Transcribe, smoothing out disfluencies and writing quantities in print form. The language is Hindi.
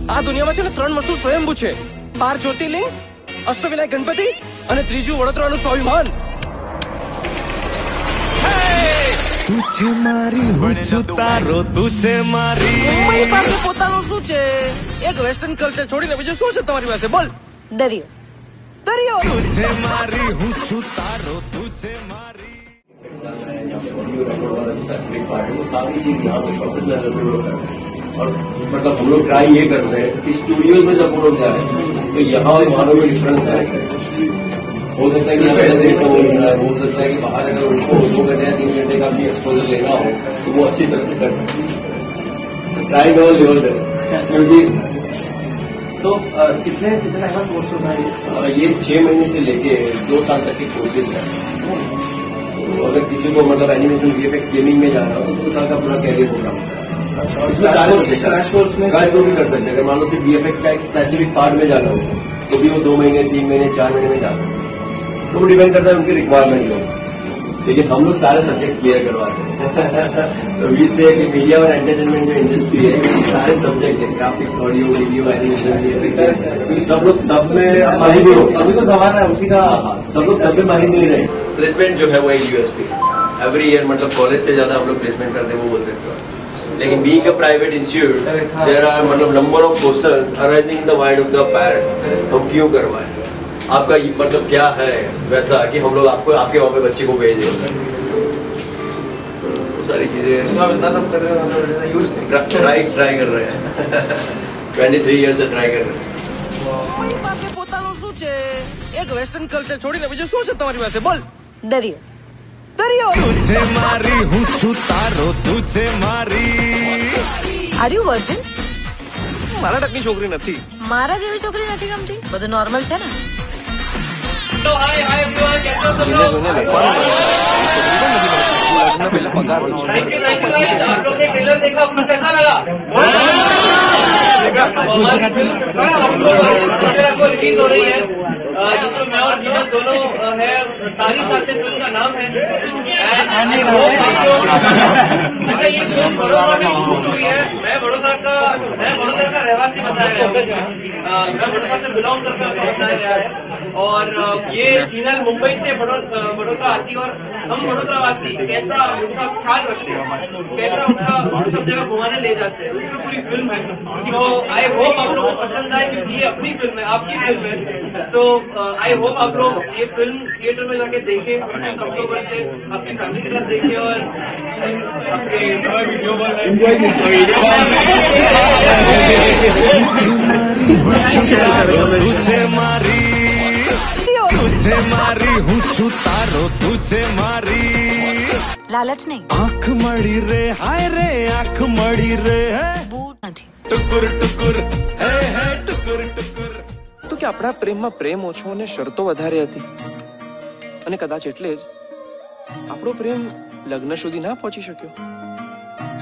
આ દુનિયામાં છે ને 3 વસ્તુ સ્વયંભૂ છે. 12 જ્યોતિર્લિંગ, અષ્ટવિનાયક ગણપતિ અને ત્રીજું વડોદરાનું સ્વાભિમાન. તુજે મારી હું છું તારો, તુજે મારી. મારી પાસે પોતાનું શું છે? એક વેસ્ટર્ન કલ્ચર છોડીને બીજું શું છે તમારી પાસે? બોલ. દરિયો. દરિયો. તુજે મારી હું છું તારો, તુજે મારી. सारी चीज यहाँ पे प्रोफेशनल लेवल पे होता है. और मतलब हम लोग ट्राई ये करते हैं कि स्टूडियोज में जब वो लोग जाए तो यहाँ और वहाँ में डिफरेंस है. हो सकता है कि यहाँ पहले से हो सकता है कि बाहर अगर उनको 2 घंटे या 3 घंटे का भी एक्सपोजर लेना हो तो वो अच्छी तरह से कर सकते हैं. ट्राई डबल लेवल पे क्योंकि तो कितना ऐसा कोर्स होता है? ये 6 महीने से लेके 2 साल तक के कोर्सेज है. अगर किसी को मतलब एनिमेशन वीएफएक्स गेमिंग में जाना हो तो 2 साल का पूरा कैरियर प्रोग्राम है. उसमें सारे क्रैश कोर्स में गाइस वो भी कर सकते हैं. अगर मान लो सिर्फ वीएफएक्स का एक स्पेसिफिक पार्ट में जाना हो तो भी वो 2 महीने 3 महीने 4 महीने में जा सकते हैं. तो वो डिपेंड करता है उनकी रिक्वायरमेंट हो. लेकिन हम लोग सारे सब्जेक्ट्स क्लियर करवाते हैं. तो वी से कि मीडिया और एंटरटेनमेंट जो इंडस्ट्री है सारे सब्जेक्ट है, ग्राफिक्स, ऑडियो, वीडियो, एनिमेशन, सब लोग सब में माहिर नहीं हो. अभी तो सवाल है उसी का. सब लोग सब में माहिर नहीं रहे. प्लेसमेंट जो है वो एक यूएसपी एवरी ईयर, मतलब कॉलेज से ज्यादा हम लोग प्लेसमेंट करते हैं वो बोल सकते हो. लेकिन being a private institute there are मतलब number of questions arising in the mind of the parent. हम क्यों करवाएं? आपका मतलब क्या है वैसा कि हम लोग आपको आपके वहाँ पे बच्चे को भेज दें? वो सारी चीजें ट्राई कर रहे हैं. 23 ईयर से ट्राई कर रहे हैं. મારી પાસે પોતાનું શું છે? એક વેસ્ટર્ન કલ્ચર છોડીને બીજું શું છે તમારી પાસે? બોલ. દરિયો. દરિયો. તુજે મારી હું છું તારો, તુજે મારી. Are you virgin? મારા ટકની છોકરી નથી. મારા જેવી છોકરી નથી ગમતી? બધું નોર્મલ છે ને? हाय एवरीवन, कैसे हो सब लोग? પહેલા પગાર હોય છે. Thank you. आप लोग ने ट्रेलर देखा, आपको कैसा लगा? हमारी फिल्म को रिलीज हो रही है जिसमें मैं और जीनत दोनों है. तारी साथे फिल्म का नाम है. अच्छा, ये फिल्म बड़ोदरा में शूट हुई है. मैं बड़ोदरा का रहवासी बताया गया. मैं बड़ोदरा से बिलोंग करता हूँ बताया गया है. और ये जीनत मुंबई से बड़ोदरा आती है और हम बड़ोदरा वासी कैसा उसका ख्याल रखते हैं, कैसा उसका सब जगह घुमाने ले जाते हैं, उसमें पूरी फिल्म है. तो आई होप आप लोगों को पसंद आए क्योंकि ये अपनी फिल्म है, आपकी फिल्म है. सो आई होप आप लोग ये फिल्म थिएटर में जाके देखें 15 अक्टूबर से, अपनी फैमिली के साथ देखें और आपके वीडियो तुझे मारी, तुझे मारी હું છું તારો, तुझे मारी. લાલચ નહીં. આંખ મળી રે, હાય રે આંખ મળી રે. બૂટ નથી. ટુકુર ટુકુર હે હે ટુકુર ટુકુર. તો કે આપણા પ્રેમમાં પ્રેમ ઓછો અને શરતો વધારે હતી અને કદાચ એટલે જ આપણો પ્રેમ લગ્ન સુધી ના પહોંચી શક્યો.